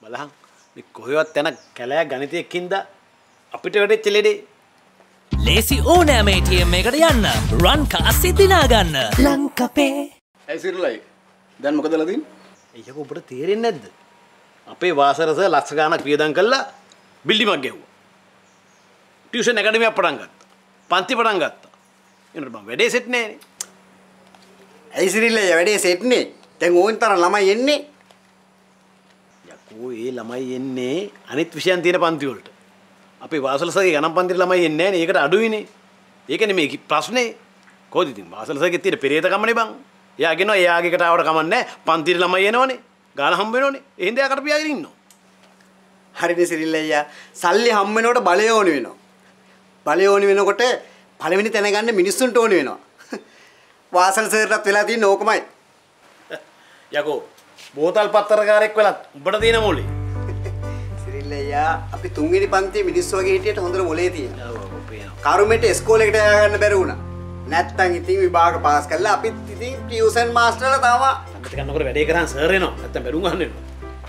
බලහන් මේ කොහෙවත් යන කැලෑ ගණිතයකින්ද අපිට වැඩිච්ච ලෙඩේ. ලේසි ඕනෑම ATM එකකට යන්න රන් කාසිය දිනා ගන්න ලංකපේ. ඇයි සිරුලයි දැන් මොකද වෙලා තියෙන්නේ? ඒක ඔබට තේරෙන්නේ නැද්ද? අපේ වාසරස ලක්ෂ ගාණක් වියදම් කළා බිල්ඩිමක් ගෙවුවා. ටියුෂන් ඇකඩමියක් පටන් ගත්තා. පන්ති පටන් ගත්තා. එනකොට මම වැඩේ සෙට් නෑනේ. ඇයි සිරිල්ලයි වැඩේ සෙට් නේ? දැන් ඕන් තරම් ළමයි එන්නේ. යකෝ ඒ ළමයි එන්නේ අනිත් විෂයන් තියෙන පන්ති වලට. අපේ වාසලසගේ ගණන් පන්තිේ ළමයි එන්නේ නෑනේ. ඒකට අඩුයිනේ. ඒකනේ මේ ප්‍රශ්නේ. කොහොද ඉතින් වාසලසගේ තියෙන පෙරේත කමනේ බං. එයා කියනවා එයාගේ කතාවට කමන්නේ පන්තිේ ළමයි එනවනේ. ගාන හම්බ වෙනවනේ. එහෙනම් එයා කට පියාගෙන ඉන්නවා. හරිනේ සිරිල්ලయ్యා. සල්ලි හම්බ වෙනකොට බලය ඕනි වෙනවා. බලය ඕනි වෙනකොට පළවෙනි තැන ගන්න මිනිස්සුන්ට ඕනි වෙනවා. වාසල් සර්ටත් වෙලා තියෙන ඕකමයි. යකෝ බෝතල් පත්තරකාරයෙක් වෙලත් උඹට තියෙන මොලේ. සිරිල්ලయ్యා අපි තුන්වෙනි පන්තියේ මිනිස්සු වගේ හිටියට හොඳට මොලේ තියෙනවා. ඔව් ඔව් පේනවා. කරුමෙට ඉස්කෝලේකට යන්න බැරි වුණා. නැත්තම් ඉතින් විභාග පාස් කළා අපිත් ඉතින් ටියුෂන් මාස්ටර්ලා තාම අපිට කන්නකොට වැඩේ කරන් සර් එනවා. නැත්තම් බැරුම් ගන්න වෙනවා.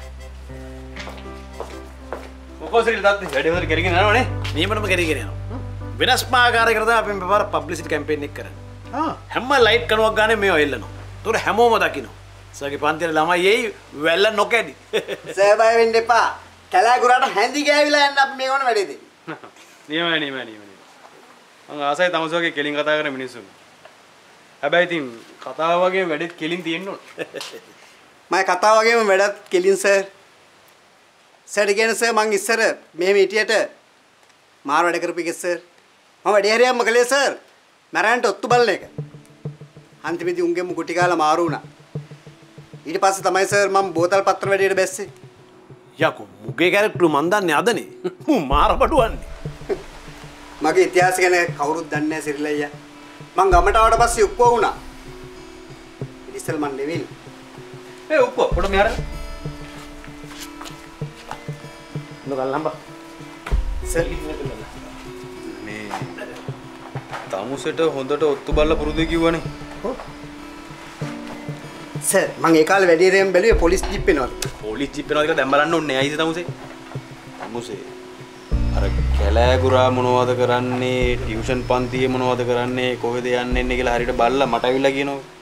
මොකෝ සිරිල් තාත්තේ වැඩේ හොඳට කරගෙන යනවනේ. නියමනම කරගෙන යනවා. වෙනස්ම ආකාරයකට තමයි අපි මේ පාර පබ්ලිසිටි කැම්පේන් එක කරන්නේ. හැම ලයිට් කනුවක් ගානේ මේවා එල්ලනවා. ඒතොර හැමෝම දකිනවා. සර්ගේ පන්තියේ ළමයි එයි වැල්ල නොකැඩි. සර් බය වෙන්න එපා. කැලෑ ගුරාට හැඳි ගෑවිලා යන්න අපි මේ වුණ වැඩේ දෙන්න. නියමයි. මං ආසයි තමසෝගේ කෙලින් කතා කරන මිනිස්සුන්. හැබැයි ඉතින් කතාව වගේම වැඩෙත් කෙලින් තියෙන්න ඕන. මම කතාව වගේම වැඩත් කෙලින් සර්. සර් කියන සර් මං ඉස්සර මෙහෙම හිටියට මාර වැඩ කරපු එක සර්. මම වැඩේ හරියම්ම කළේ සර්. මරයන්ට ඔත්තු බලන එක. අන්තිමේදී උන්ගෙම කුටි කාලා මාරු වුණා. ඊට පස්සේ තමයි සර් මම බෝතල් පත්‍ර වැඩේට බැස්සේ. යකෝ මුගේ කැරක්ටර් මන් දන්නේ අදනේ. මු මාර බඩුවන්නේ. මගේ ඉතිහාසය ගැන කවුරුත් දන්නේ නැහැ සිරිලయ్యා. මං ගමට ආවට පස්සේ උක්කෝ වුණා. ඉතින් මං නෙවෙයි. උක්කෝ පොඩ මෙහර. නොගල්ලම්බ. සර් මේ තමුසෙට හොඳට ඔත්තු බලලා පුරුදු කිව්වනේ. සර් මං ඒ කාලේ වැඩි රේම් බැලුවේ පොලිස් ජිප් එනවා. පොලිස් ජිප් එනවා කියලා දැන් බලන්න ඕනේ ඇයිද තමුසේ? තමුසේ අර කැලෑගුරා මොනවද කරන්නේ ටියුෂන් පන්තියේ මොනවද කරන්නේ කොහෙද යන්නේ කියලා හරියට බලලා මට අවිලා කියනවා.